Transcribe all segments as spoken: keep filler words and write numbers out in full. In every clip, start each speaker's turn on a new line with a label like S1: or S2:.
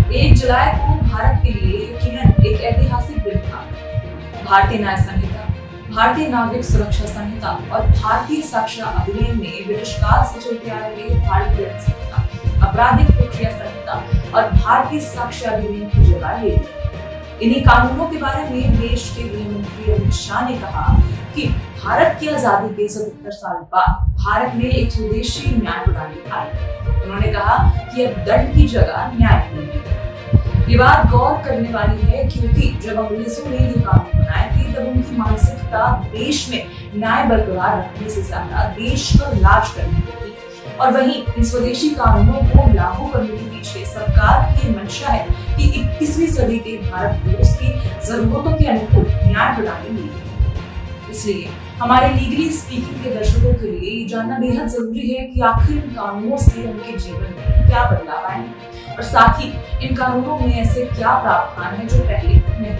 S1: एक जुलाई को भारत के लिए यकीनन एक ऐतिहासिक दिन था। भारतीय न्याय संहिता, भारतीय नागरिक सुरक्षा संहिता और भारतीय साक्ष्य अधिनियम में ब्रिटिश काल से चलते आ रहे भारतीय संहिता, आपराधिक प्रक्रिया संहिता और भारतीय साक्ष्य अधिनियम की जगह ले ली। इन्हीं कानूनों के बारे में देश के गृह मंत्री अमित शाह ने कहा कि भारत की आजादी के सतहत्तर साल बाद भारत में एक स्वदेशी न्याय प्रणाली आई। उन्होंने कहा कि अब दंड की जगह न्याय मिलेगी। ये बात गौर करने वाली है क्योंकि जब अंग्रेजों ने ये कानून बनाए थे तब उनकी मानसिकता देश में न्याय बरकरार रखने से ज्यादा देश पर राज करने की थी, और वहीं इन स्वदेशी कानूनों को लागू करने के पीछे सरकार की मंशा है कि इक्कीसवीं सदी के भारत को उसकी जरूरतों के अनुकूल न्याय प्रणाली मिले। इसलिए हमारे लीगली स्पीकिंग के दर्शकों के लिए ये जानना बेहद जरूरी है कि आखिर इन कानूनों से उनके जीवन में क्या बदलाव आए और साथ ही इन कानूनों में ऐसे क्या प्रावधान है जो पहले नहीं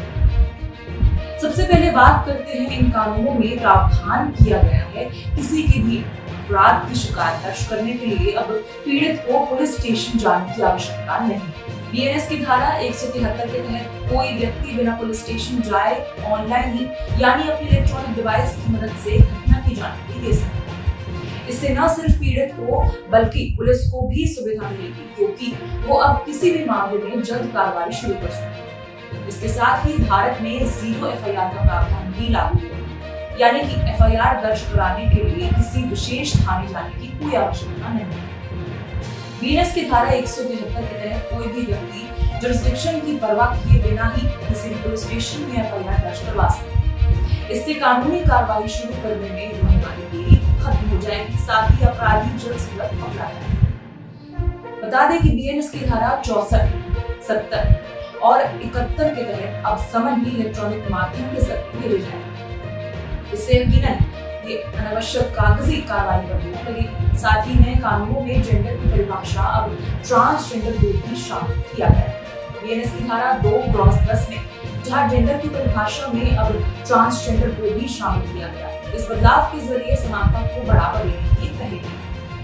S1: थे। सबसे पहले बात करते हैं इन कानूनों में प्रावधान किया गया है किसी की भी अपराध की शिकायत दर्ज करने के लिए अब पीड़ित को पुलिस स्टेशन जाने की आवश्यकता नहीं। बीएनएस की धारा एक सौ तिहत्तर के तहत कोई व्यक्ति बिना पुलिस स्टेशन जाए ऑनलाइन ही यानी अपनी इलेक्ट्रॉनिक डिवाइस की मदद से घटना की जानकारी दे सकता है। इससे न सिर्फ पीड़ित को बल्कि पुलिस को भी सुविधा मिलेगी क्योंकि वो अब किसी भी मामले में जल्द कार्रवाई शुरू कर सकते हैं। इसके साथ ही भारत में जीरो एफ आई आर का प्रावधान भी लागू होगा, यानी कि एफ आई आर दर्ज कराने के लिए किसी विशेष थाने जाने की कोई आवश्यकता नहीं। बीएनएस की धारा एक सौ तिहत्तर के तहत कोई भी व्यक्ति जुरिस्डिक्शन की परवाह किए बिना ही किसी भी पुलिस स्टेशन में एफ आई आर दर्ज करवा सकता है। इससे कानूनी कार्रवाई शुरू करने में होने वाली देरी खत्म हो जाएगी, साथ ही अपराधी जल्द से जल्द पकड़ा जाएगा। बता दें कि बीएनएस की धारा चौसठ, सत्तर और इकहत्तर के तहत अब समन भी इलेक्ट्रॉनिक माध्यम के जरिए भेजे जाएंगे। इससे यकीनन ये अनावश्यक कागजी कार्रवाई पर रोक लगेगी। साथ ही नए कानूनों में जेंडर की परिभाषा अब ट्रांसजेंडर को भी शामिल किया गया है। बीएनएस की धारा दो क्रॉस दस में जहां जेंडर की परिभाषा में अब ट्रांसजेंडर को भी शामिल किया गया है। इस बदलाव के जरिए समानता को बढ़ावा देने की पहल की।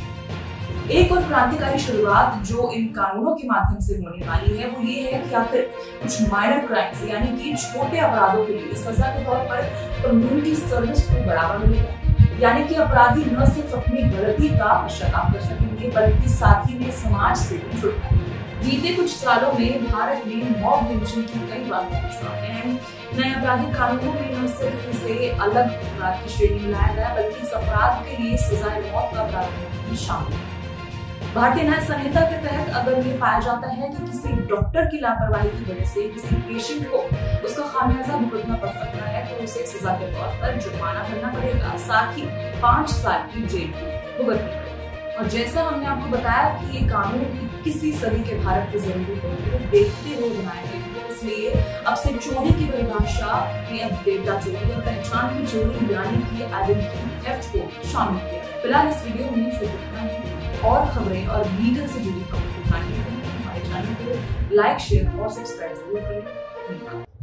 S1: एक और क्रांतिकारी शुरुआत जो इन कानूनों के माध्यम से होने वाली है वो ये है कि आखिर कुछ माइनर क्राइम्स यानी कि छोटे अपराधों के लिए सजा के तौर पर कम्युनिटी सर्विस को बढ़ावा मिलेगा, यानी कि अपराधी न सिर्फ अपनी गलती का पश्चाताप कर सकेंगे बल्कि साथ ही में समाज से भी जुड़ पाएंगे। बीते कुछ सालों में भारत में मॉब लिंचिंग की कई बातें सामने हैं। नए आपराधिक कानूनों में न सिर्फ इसे अलग अपराध की श्रेणी में लाया गया बल्कि इस अपराध के लिए सजाए मौत का प्रावधान भी शामिल है। भारतीय न्याय संहिता के तहत अगर ये पाया जाता है कि किसी डॉक्टर की लापरवाही की वजह से किसी पेशेंट को उसका खामियाजा भुगतना पड़ सकता है तो उसे सजा के तौर पर जुर्माना भरना पड़ेगा, साथ ही पांच साल की जेल भी भुगतनी पड़ेगी। और जैसा हमने आपको बताया कि ये कानून इक्कीसवीं सदी के भारत की जरूरतों को देखते हुए बनाए गए हैं, इसलिए अब से चोरी की परिभाषा में अब डेटा चोरी और पहचान की चोरी यानी कि आइडेंटिटी थेफ्ट को शामिल किया। फिलहाल इस वीडियो में सिर्फ इतना ही। और खबरें और लीगल से जुड़ी खबरें दिखाने के लिए हमारे चैनल को लाइक, शेयर और सब्सक्राइब जरूर करें। धन्यवाद।